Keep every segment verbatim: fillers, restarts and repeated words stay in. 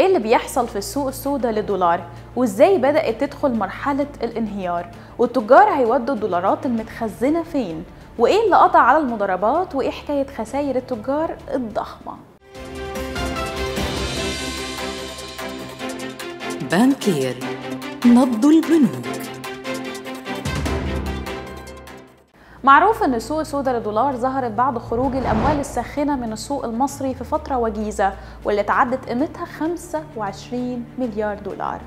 اللي بيحصل في السوق السوداء للدولار وازاي بدأت تدخل مرحلة الانهيار، والتجار هيودوا الدولارات المتخزنة فين، وايه اللي قطع على المضاربات، وايه حكاية خسائر التجار الضخمة. بانكير، نبض البنوك. معروف ان السوق السوداء للدولار ظهرت بعد خروج الاموال الساخنه من السوق المصري في فتره وجيزه، واللي تعدت قيمتها خمسة وعشرين مليار دولار،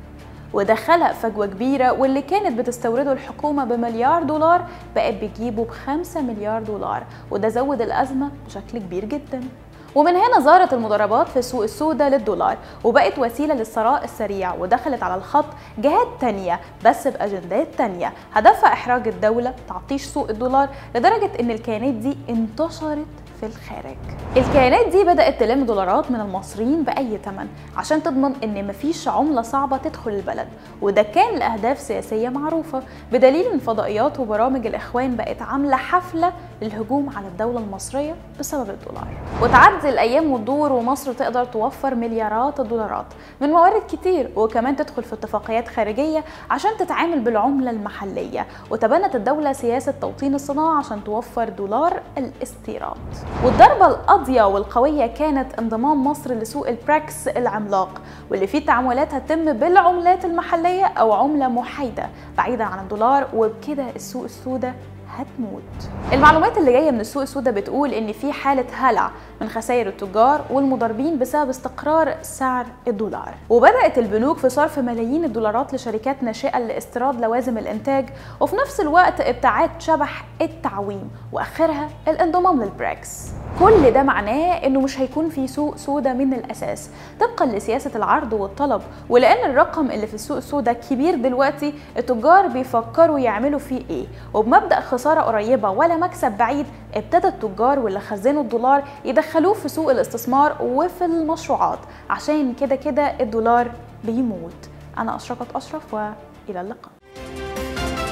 وده خلق فجوه كبيره، واللي كانت بتستورده الحكومه بمليار دولار بقت بتجيبه بخمسة مليار دولار، وده زود الازمه بشكل كبير جدا. ومن هنا ظهرت المضاربات في السوق السوداء للدولار، وبقت وسيلة للثراء السريع، ودخلت على الخط جهات تانية بس بأجندات تانية هدفها إحراج الدولة، تعطيش سوق الدولار، لدرجة إن الكيانات دي انتشرت في الخارج. الكيانات دي بدأت تلم دولارات من المصريين بأي ثمن عشان تضمن إن مفيش عملة صعبة تدخل البلد، وده كان لأهداف سياسية معروفة، بدليل إن فضائيات وبرامج الإخوان بقت عاملة حفلة للهجوم على الدولة المصرية بسبب الدولار. وتعدي الأيام وتدور، ومصر تقدر توفر مليارات الدولارات من موارد كتير، وكمان تدخل في اتفاقيات خارجية عشان تتعامل بالعملة المحلية، وتبنت الدولة سياسة توطين الصناعة عشان توفر دولار الاستيراد. والضربة القاضية والقوية كانت انضمام مصر لسوق البريكس العملاق، واللي فيه تعاملات هتتم بالعملات المحلية أو عملة محايدة بعيدة عن الدولار، وبكده السوق السوداء هتموت. المعلومات اللي جايه من السوق السوداء بتقول ان في حاله هلع من خسائر التجار والمضاربين بسبب استقرار سعر الدولار، وبدات البنوك في صرف ملايين الدولارات لشركات ناشئه لاستيراد لوازم الانتاج، وفي نفس الوقت ابتعاد شبح التعويم، واخرها الانضمام للبريكس. كل ده معناه انه مش هيكون في سوق سوداء من الاساس طبقا لسياسه العرض والطلب، ولان الرقم اللي في السوق السوداء كبير دلوقتي، التجار بيفكروا يعملوا فيه ايه، وبمبدا خساره قريبه ولا مكسب بعيد ابتدى التجار واللي خزنوا الدولار يدخلوه في سوق الاستثمار وفي المشروعات، عشان كده كده الدولار بيموت. انا اشرقت اشرف، والى اللقاء.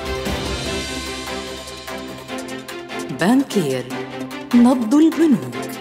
بانكير، نبض البنوك.